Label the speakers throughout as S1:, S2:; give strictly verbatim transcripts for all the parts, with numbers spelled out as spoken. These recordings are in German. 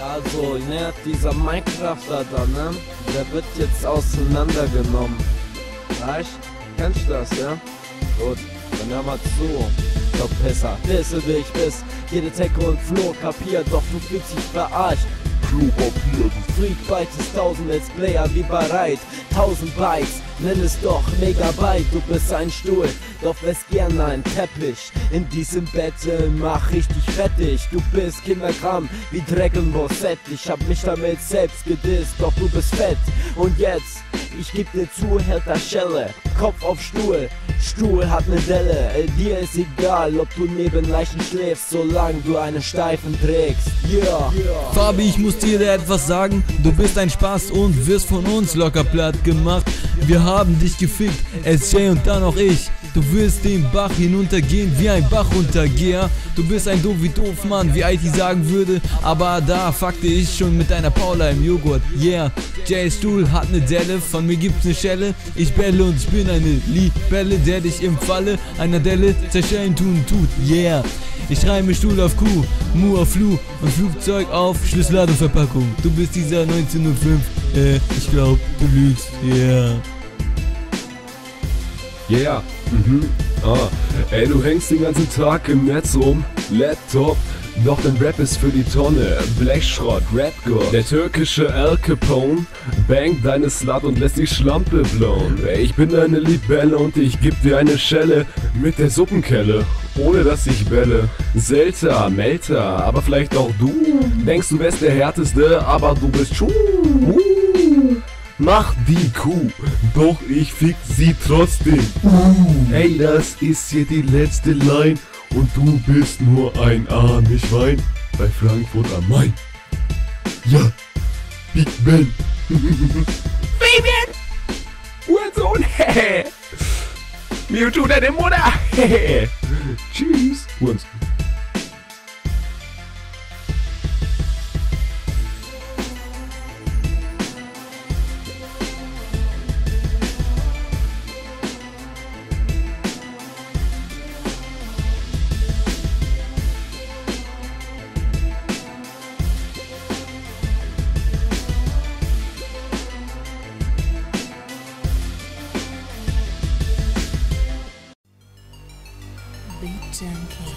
S1: Also, ne, dieser Minecrafter da, ne, der wird jetzt auseinandergenommen. Weißt, kennst du das, ja? Gut, dann hör mal zu. Verpisser, wisse wie ich bist, jede Tecke und Floh kapiert, doch du fühlst dich verarscht. Freak Bytes tausend Let's Player wie bereit, tausend Bytes, nenn es doch Megabyte. Du bist ein Stuhl, doch wärst gern ein Teppich. In diesem Battle mach ich dich fettig. Du bist Kinderkram wie Dragon Ball Z. Ich hab mich damit selbst gedisst, doch du bist fett. Und jetzt, ich geb dir zu, hält der Schelle, Kopf auf Stuhl, Stuhl hat ne Delle. Äh, dir ist egal, ob du neben Leichen schläfst, solange du einen Steifen trägst. Yeah, yeah.
S2: Fabi, ich muss dir etwas sagen, du bist ein Spaß und wirst von uns locker platt gemacht. Wir haben dich gefickt, S J und dann auch ich. Du wirst den Bach hinuntergehen wie ein Bachuntergeher. Du bist ein doof wie doof, Mann, wie I T sagen würde. Aber da fuckte ich schon mit deiner Paula im Joghurt. Yeah, Jay Stuhl hat ne Delle, von mir gibt's ne Schelle. Ich bälle und ich bin eine Libelle, der dich im Falle einer Delle zerschellen tun tut. Yeah, ich reime Stuhl auf Kuh, Mu auf Flu und Flugzeug auf Schlüsseladung-Verpackung. Du bist dieser neunzehnhundertfünf, äh, ich glaub, du lügst, yeah.
S3: Yeah, mhm, ah, ey, du hängst den ganzen Tag im Netz rum, Laptop, doch dein Rap ist für die Tonne, Blechschrott, Rapgott, der türkische Al Capone, bangt deine Slut und lässt die Schlampe blown. Ey, ich bin deine Libelle und ich geb dir eine Schelle mit der Suppenkelle, ohne dass ich bälle. Selter, Melter, aber vielleicht auch du, denkst du wärst der Härteste, aber du bist schuh. Mach die Kuh, doch ich fick sie trotzdem. Uh, ey, das ist hier die letzte Line und du bist nur ein Amichwein bei Frankfurt am Main. Ja, Big Ben.
S4: Fabian! Hurensohn, hehe. Mewtwo, deine Mutter, hehe.
S3: Tschüss, Hurensohn.
S5: Beat Junkie.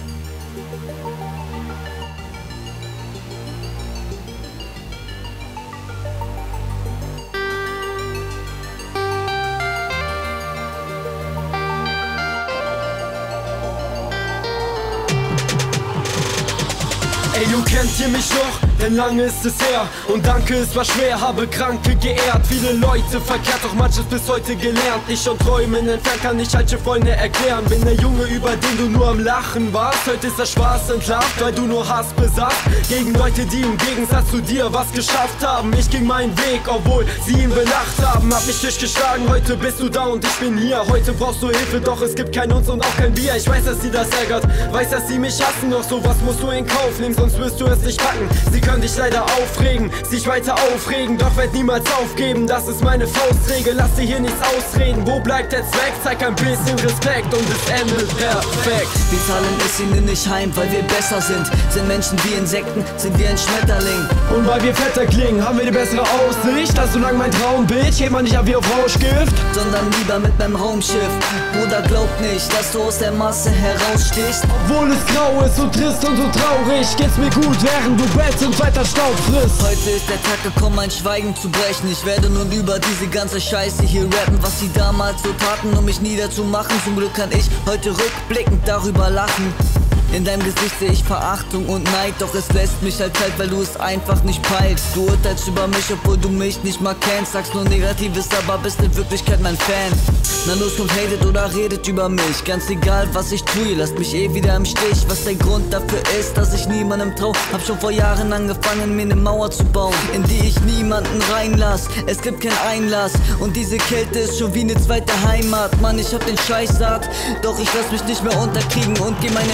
S1: Ey, du kennt ihr mich noch? Denn lange ist es her und danke, es war schwer, habe Kranke geehrt. Viele Leute verkehrt, doch manches bis heute gelernt. Ich und Träumen entfernt, kann ich alte Freunde erklären. Bin der Junge, über den du nur am Lachen warst. Heute ist der Spaß entlarvt, weil du nur Hass besatzt. Gegen Leute, die im Gegensatz zu dir was geschafft haben. Ich ging meinen Weg, obwohl sie ihn belacht haben. Hab mich durchgeschlagen, heute bist du da und ich bin hier. Heute brauchst du Hilfe, doch es gibt kein Uns und auch kein Wir. Ich weiß, dass sie das ärgert, weiß, dass sie mich hassen. Doch sowas musst du in Kauf nehmen, sonst wirst du es nicht packen. Sie können dich leider aufregen, sich weiter aufregen, doch werd niemals aufgeben, das ist meine Faustregel, lass dir hier nichts ausreden. Wo bleibt der Zweck? Zeig ein bisschen Respekt und es endet perfekt.
S6: Wir zahlen es ihnen nicht heim, weil wir besser sind. Sind Menschen wie Insekten, sind wir ein Schmetterling.
S1: Und weil wir fetter klingen, haben wir die bessere Aussicht. Also solange mein Traumbild, hebt man nicht ab wie auf Rauschgift,
S6: sondern lieber mit meinem Raumschiff. Bruder, glaub nicht, dass du aus der Masse herausstichst.
S1: Obwohl es grau ist, so trist und so traurig, geht's mir gut, während du bellst und weiter Staub frisst.
S6: Heute ist der Tag gekommen, mein Schweigen zu brechen. Ich werde nun über diese ganze Scheiße hier rappen, was sie damals so taten, um mich niederzumachen. Zum Glück kann ich heute rückblickend darüber lachen. In deinem Gesicht sehe ich Verachtung und Neid, doch es lässt mich halt kalt, weil du es einfach nicht peilst. Du urteilst über mich, obwohl du mich nicht mal kennst. Sagst nur Negatives, aber bist in Wirklichkeit mein Fan. Na los, kommt, hatet oder redet über mich. Ganz egal, was ich tue, ihr lasst mich eh wieder im Stich. Was der Grund dafür ist, dass ich niemandem trau. Hab schon vor Jahren angefangen, mir ne Mauer zu bauen, in die ich niemanden reinlass. Es gibt keinen Einlass und diese Kälte ist schon wie ne zweite Heimat. Mann, ich hab den Scheiß satt, doch ich lass mich nicht mehr unterkriegen und geh meinen Weg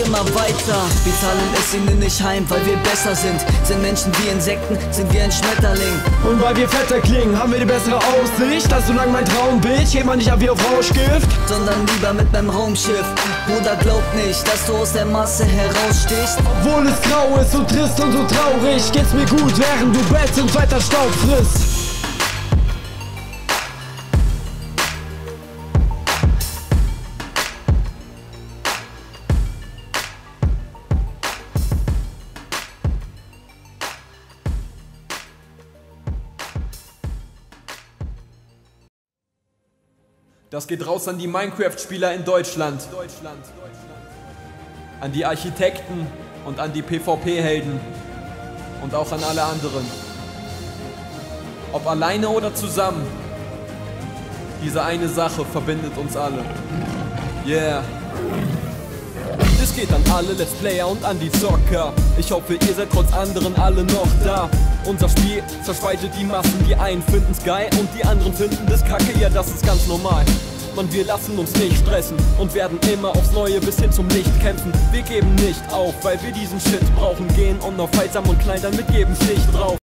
S6: immer weiter. Wir zahlen es ihnen nicht heim, weil wir besser sind. Sind Menschen wie Insekten, sind wir ein Schmetterling.
S1: Und weil wir fetter klingen, haben wir die bessere Aussicht. Als solange mein Traumbild, geht man nicht ab wie auf Rauschgift,
S6: sondern lieber mit meinem Raumschiff. Bruder, glaub nicht, dass du aus der Masse herausstichst.
S1: Obwohl es grau ist, so trist und so traurig, geht's mir gut, während du betzt und weiter Staub frisst.
S2: Das geht raus an die Minecraft-Spieler in Deutschland, an die Architekten und an die PvP-Helden und auch an alle anderen. Ob alleine oder zusammen, diese eine Sache verbindet uns alle. Yeah. Es geht an alle Let's Player und an die Zocker. Ich hoffe, ihr seid trotz anderen alle noch da. Unser Spiel zerspaltet die Massen, die einen finden's geil und die anderen finden das kacke, ja das ist ganz normal. Mann, wir lassen uns nicht stressen und werden immer aufs Neue bis hin zum Licht kämpfen. Wir geben nicht auf, weil wir diesen Shit brauchen, gehen unaufhaltsam und knallen dann mit jedem Stich drauf.